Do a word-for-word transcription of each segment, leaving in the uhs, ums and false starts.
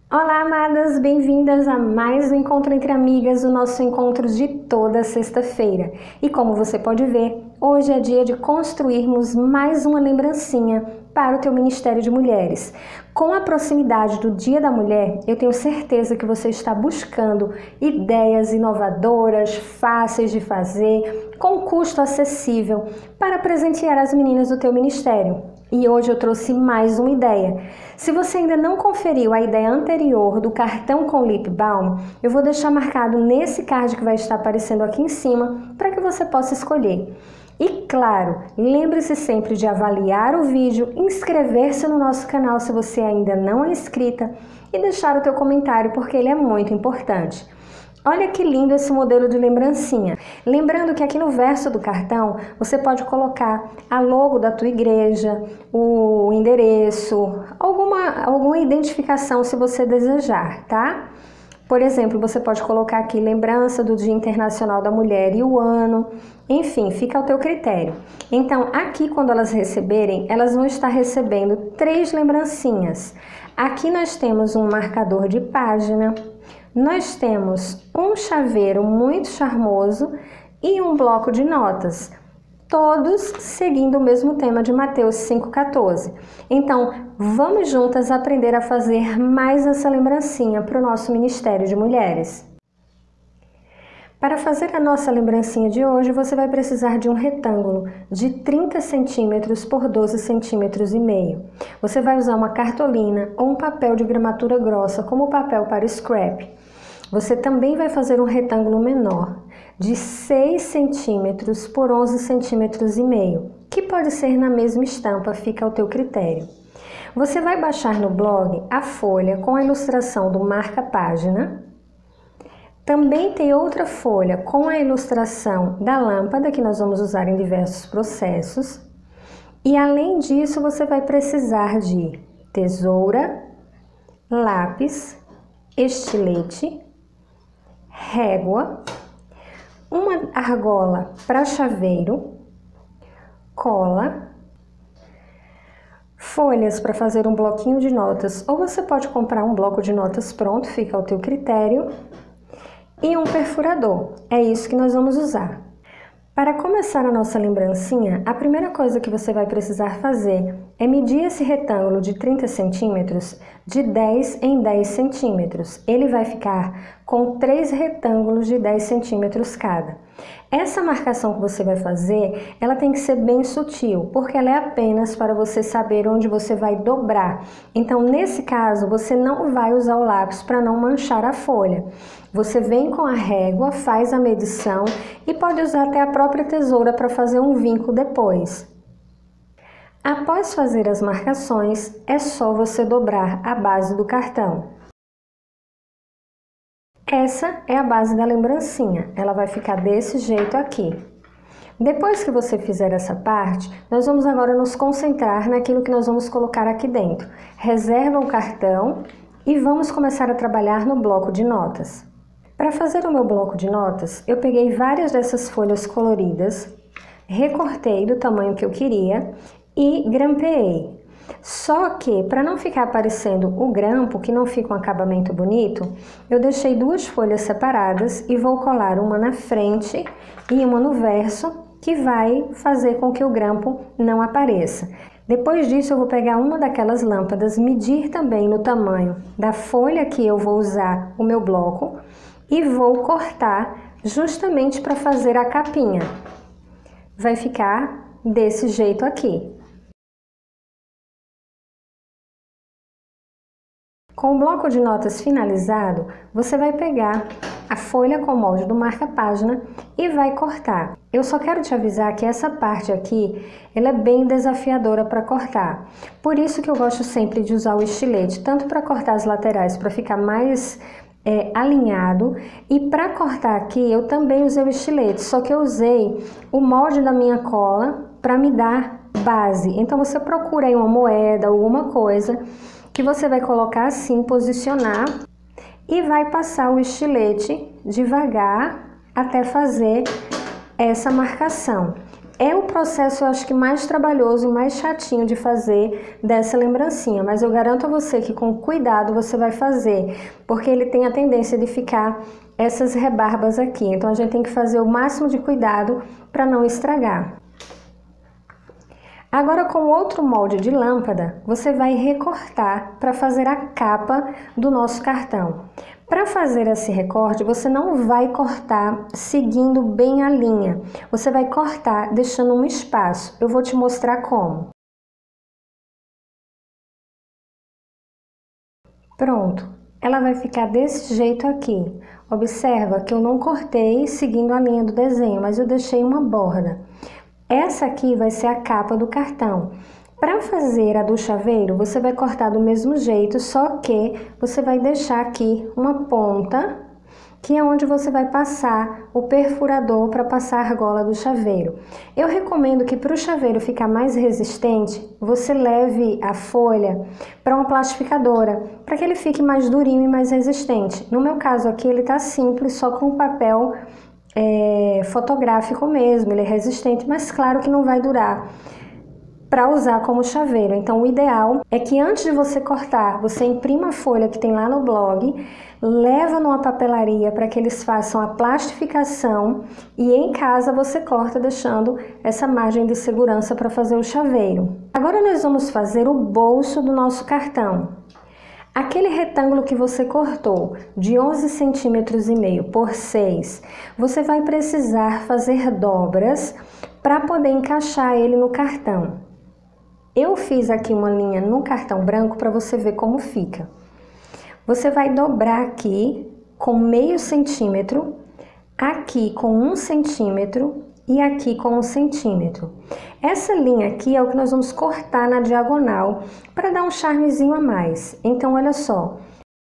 Olá, amadas, bem-vindas a mais um Encontro Entre Amigas, o nosso encontro de toda sexta-feira. E como você pode ver, hoje é dia de construirmos mais uma lembrancinha para o teu Ministério de Mulheres. Com a proximidade do Dia da Mulher, eu tenho certeza que você está buscando ideias inovadoras, fáceis de fazer, com custo acessível, para presentear as meninas do teu ministério. E hoje eu trouxe mais uma ideia. Se você ainda não conferiu a ideia anterior do cartão com lip balm, eu vou deixar marcado nesse card que vai estar aparecendo aqui em cima para que você possa escolher. E claro, lembre-se sempre de avaliar o vídeo, inscrever-se no nosso canal se você ainda não é inscrita e deixar o teu comentário porque ele é muito importante. Olha que lindo esse modelo de lembrancinha. Lembrando que aqui no verso do cartão você pode colocar a logo da tua igreja, o endereço, alguma, alguma identificação se você desejar, tá? Por exemplo, você pode colocar aqui lembrança do Dia Internacional da Mulher e o ano, enfim, fica ao teu critério. Então, aqui quando elas receberem, elas vão estar recebendo três lembrancinhas. Aqui nós temos um marcador de página, nós temos um chaveiro muito charmoso e um bloco de notas, todos seguindo o mesmo tema de Mateus cinco, quatorze. Então, vamos juntas aprender a fazer mais essa lembrancinha para o nosso Ministério de Mulheres. Para fazer a nossa lembrancinha de hoje, você vai precisar de um retângulo de trinta centímetros por doze centímetros e meio. Você vai usar uma cartolina ou um papel de gramatura grossa, como papel para scrap. Você também vai fazer um retângulo menor, de seis centímetros por onze centímetros e meio, que pode ser na mesma estampa, fica ao teu critério. Você vai baixar no blog a folha com a ilustração do marca-página. Também tem outra folha com a ilustração da lâmpada, que nós vamos usar em diversos processos. E além disso, você vai precisar de tesoura, lápis, estilete, régua, uma argola para chaveiro, cola, folhas para fazer um bloquinho de notas, ou você pode comprar um bloco de notas pronto, fica ao teu critério, e um perfurador. É isso que nós vamos usar. Para começar a nossa lembrancinha, a primeira coisa que você vai precisar fazer é medir esse retângulo de trinta centímetros de dez em dez centímetros. Ele vai ficar com três retângulos de dez centímetros cada. Essa marcação que você vai fazer, ela tem que ser bem sutil, porque ela é apenas para você saber onde você vai dobrar. Então, nesse caso, você não vai usar o lápis para não manchar a folha. Você vem com a régua, faz a medição e pode usar até a própria tesoura para fazer um vinco depois. Após fazer as marcações, é só você dobrar a base do cartão. Essa é a base da lembrancinha, ela vai ficar desse jeito aqui. Depois que você fizer essa parte, nós vamos agora nos concentrar naquilo que nós vamos colocar aqui dentro. Reserva o cartão e vamos começar a trabalhar no bloco de notas. Para fazer o meu bloco de notas, eu peguei várias dessas folhas coloridas, recortei do tamanho que eu queria e grampeei. Só que, para não ficar aparecendo o grampo, que não fica um acabamento bonito, eu deixei duas folhas separadas e vou colar uma na frente e uma no verso, que vai fazer com que o grampo não apareça. Depois disso, eu vou pegar uma daquelas lâmpadas, medir também no tamanho da folha que eu vou usar o meu bloco e vou cortar justamente para fazer a capinha. Vai ficar desse jeito aqui. Com o bloco de notas finalizado, você vai pegar a folha com o molde do marca-página e vai cortar. Eu só quero te avisar que essa parte aqui, ela é bem desafiadora para cortar. Por isso que eu gosto sempre de usar o estilete, tanto para cortar as laterais, para ficar mais é, alinhado, e para cortar aqui eu também usei o estilete, só que eu usei o molde da minha cola para me dar base. Então você procura aí uma moeda, alguma coisa, que você vai colocar assim, posicionar e vai passar o estilete devagar até fazer essa marcação. É o processo, eu acho que mais trabalhoso e mais chatinho de fazer dessa lembrancinha, mas eu garanto a você que com cuidado você vai fazer, porque ele tem a tendência de ficar essas rebarbas aqui, então a gente tem que fazer o máximo de cuidado para não estragar. Agora, com outro molde de lâmpada, você vai recortar para fazer a capa do nosso cartão. Para fazer esse recorte, você não vai cortar seguindo bem a linha. Você vai cortar deixando um espaço. Eu vou te mostrar como. Pronto. Ela vai ficar desse jeito aqui. Observa que eu não cortei seguindo a linha do desenho, mas eu deixei uma borda. Essa aqui vai ser a capa do cartão. Para fazer a do chaveiro, você vai cortar do mesmo jeito, só que você vai deixar aqui uma ponta, que é onde você vai passar o perfurador para passar a argola do chaveiro. Eu recomendo que para o chaveiro ficar mais resistente, você leve a folha para uma plastificadora, para que ele fique mais durinho e mais resistente. No meu caso aqui, ele está simples, só com papel é, fotográfico mesmo, ele é resistente, mas claro que não vai durar para usar como chaveiro. Então o ideal é que antes de você cortar, você imprima a folha que tem lá no blog, leva numa papelaria para que eles façam a plastificação e em casa você corta deixando essa margem de segurança para fazer o chaveiro. Agora nós vamos fazer o bolso do nosso cartão. Aquele retângulo que você cortou de onze centímetros e meio por seis, você vai precisar fazer dobras para poder encaixar ele no cartão. Eu fiz aqui uma linha no cartão branco para você ver como fica. Você vai dobrar aqui com meio centímetro, aqui com um centímetro e aqui com um centímetro. Essa linha aqui é o que nós vamos cortar na diagonal para dar um charmezinho a mais. Então, olha só.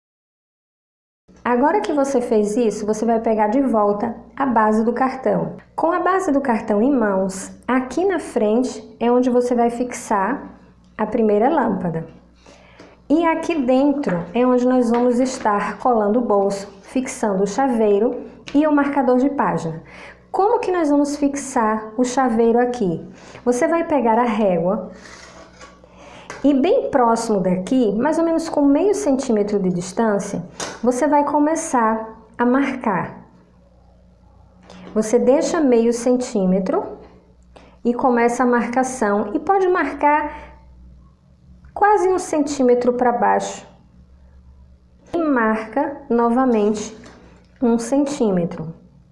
Agora que você fez isso, você vai pegar de volta a base do cartão. Com a base do cartão em mãos, aqui na frente é onde você vai fixar a primeira lâmpada. E aqui dentro é onde nós vamos estar colando o bolso, fixando o chaveiro e o marcador de página. Como que nós vamos fixar o chaveiro aqui? Você vai pegar a régua e bem próximo daqui, mais ou menos com meio centímetro de distância, você vai começar a marcar. Você deixa meio centímetro e começa a marcação. E pode marcar quase um centímetro para baixo. E marca novamente um centímetro.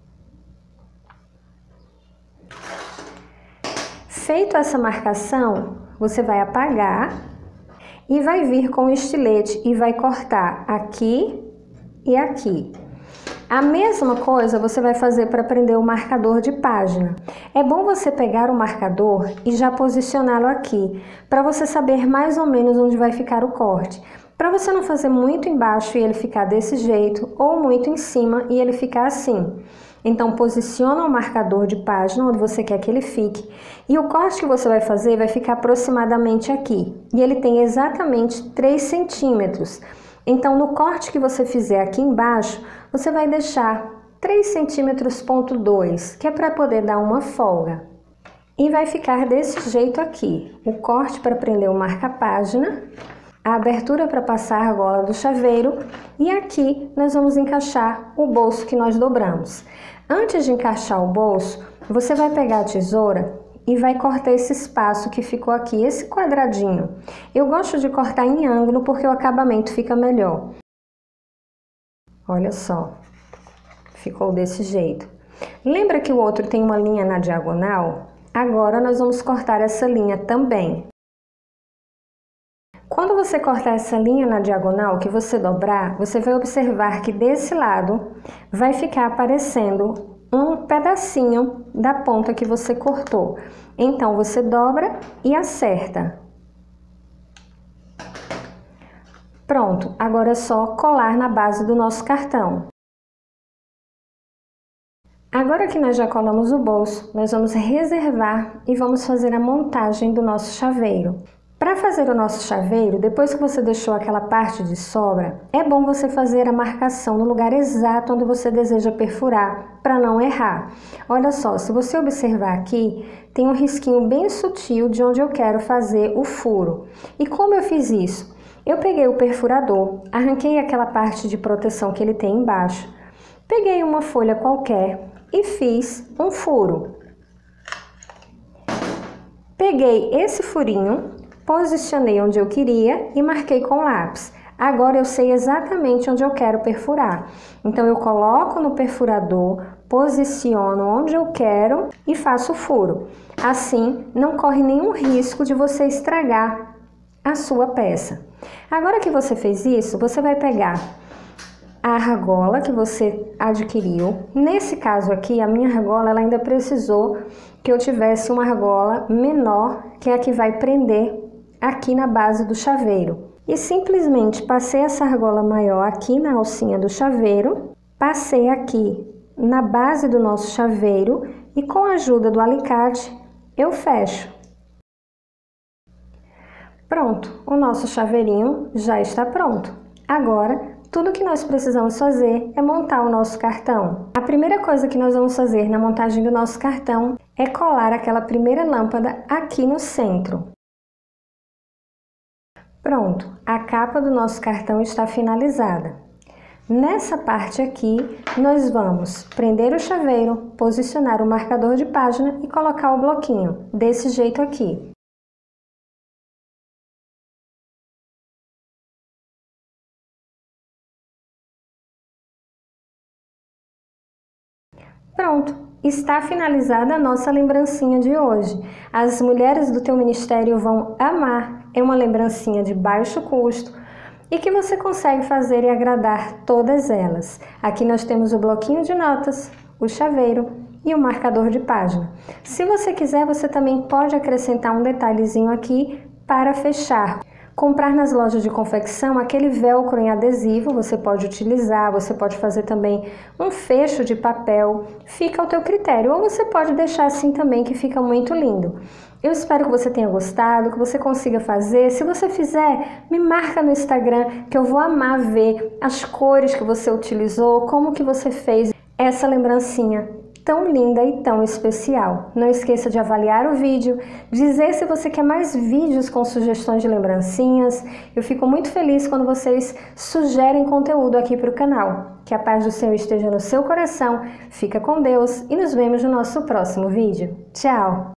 Feito essa marcação, você vai apagar e vai vir com o estilete e vai cortar aqui e aqui. A mesma coisa você vai fazer para prender o marcador de página. É bom você pegar o marcador e já posicioná-lo aqui, para você saber mais ou menos onde vai ficar o corte. Para você não fazer muito embaixo e ele ficar desse jeito, ou muito em cima e ele ficar assim. Então, posiciona o marcador de página onde você quer que ele fique. E o corte que você vai fazer vai ficar aproximadamente aqui. E ele tem exatamente três centímetros. Então, no corte que você fizer aqui embaixo, você vai deixar três centímetros ponto dois, que é para poder dar uma folga. E vai ficar desse jeito aqui. O corte para prender o marca-página, a abertura para passar a argola do chaveiro e aqui nós vamos encaixar o bolso que nós dobramos. Antes de encaixar o bolso, você vai pegar a tesoura e vai cortar esse espaço que ficou aqui, esse quadradinho. Eu gosto de cortar em ângulo porque o acabamento fica melhor. Olha só, ficou desse jeito. Lembra que o outro tem uma linha na diagonal? Agora nós vamos cortar essa linha também. Quando você cortar essa linha na diagonal, que você dobrar, você vai observar que desse lado vai ficar aparecendo um pedacinho da ponta que você cortou. Então, você dobra e acerta. Pronto, agora é só colar na base do nosso cartão. Agora que nós já colamos o bolso, nós vamos reservar e vamos fazer a montagem do nosso chaveiro. Para fazer o nosso chaveiro, depois que você deixou aquela parte de sobra, é bom você fazer a marcação no lugar exato onde você deseja perfurar, para não errar. Olha só, se você observar aqui, tem um risquinho bem sutil de onde eu quero fazer o furo. E como eu fiz isso? Eu peguei o perfurador, arranquei aquela parte de proteção que ele tem embaixo, peguei uma folha qualquer e fiz um furo. Peguei esse furinho, posicionei onde eu queria e marquei com lápis. Agora eu sei exatamente onde eu quero perfurar. Então eu coloco no perfurador, posiciono onde eu quero e faço o furo. Assim, não corre nenhum risco de você estragar a sua peça. Agora que você fez isso, você vai pegar a argola que você adquiriu. Nesse caso aqui, a minha argola ela ainda precisou que eu tivesse uma argola menor, que é a que vai prender aqui na base do chaveiro. E simplesmente passei essa argola maior aqui na alcinha do chaveiro, passei aqui na base do nosso chaveiro e com a ajuda do alicate eu fecho. Pronto, o nosso chaveirinho já está pronto. Agora, tudo que nós precisamos fazer é montar o nosso cartão. A primeira coisa que nós vamos fazer na montagem do nosso cartão é colar aquela primeira lâmpada aqui no centro. Pronto, a capa do nosso cartão está finalizada. Nessa parte aqui, nós vamos prender o chaveiro, posicionar o marcador de página e colocar o bloquinho, desse jeito aqui. Pronto, está finalizada a nossa lembrancinha de hoje. As mulheres do teu ministério vão amar. É uma lembrancinha de baixo custo e que você consegue fazer e agradar todas elas. Aqui nós temos o bloquinho de notas, o chaveiro e o marcador de página. Se você quiser, você também pode acrescentar um detalhezinho aqui para fechar. Comprar nas lojas de confecção aquele velcro em adesivo, você pode utilizar, você pode fazer também um fecho de papel, fica ao teu critério, ou você pode deixar assim também que fica muito lindo. Eu espero que você tenha gostado, que você consiga fazer. Se você fizer, me marca no Instagram que eu vou amar ver as cores que você utilizou, como que você fez essa lembrancinha tão linda e tão especial. Não esqueça de avaliar o vídeo, dizer se você quer mais vídeos com sugestões de lembrancinhas. Eu fico muito feliz quando vocês sugerem conteúdo aqui para o canal. Que a paz do Senhor esteja no seu coração, fica com Deus e nos vemos no nosso próximo vídeo. Tchau!